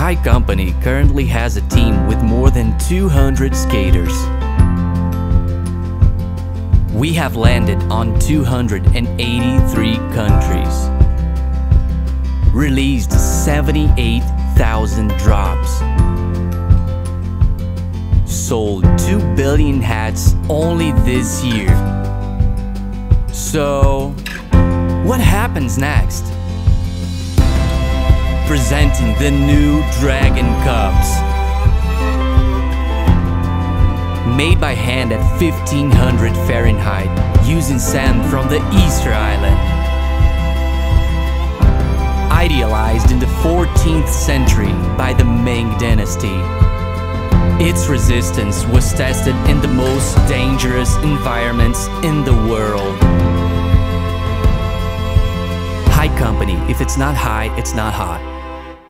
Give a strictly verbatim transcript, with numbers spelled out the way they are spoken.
High Company currently has a team with more than two hundred skaters. We have landed on two hundred eighty-three countries, released seventy-eight thousand drops, sold two billion hats only this year. So, what happens next? Presenting the new Dragon Cups, made by hand at fifteen hundred Fahrenheit using sand from the Easter Island. Idealized in the fourteenth century by the Ming Dynasty, its resistance was tested in the most dangerous environments in the world. High Company, if it's not high, it's not hot.